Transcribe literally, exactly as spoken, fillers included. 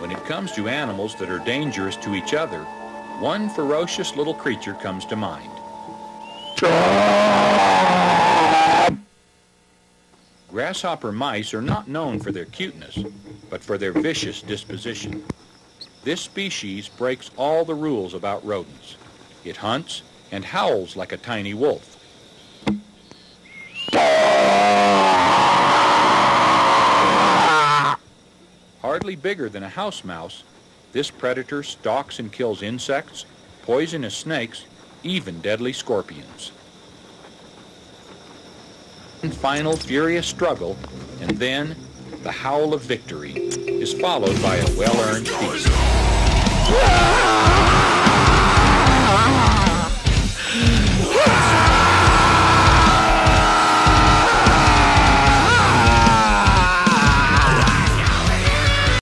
When it comes to animals that are dangerous to each other, one ferocious little creature comes to mind. Grasshopper mice are not known for their cuteness, but for their vicious disposition. This species breaks all the rules about rodents. It hunts and howls like a tiny wolf. Hardly bigger than a house mouse, this predator stalks and kills insects, poisonous snakes, even deadly scorpions. One final furious struggle, and then the howl of victory is followed by a well-earned feast. Ah!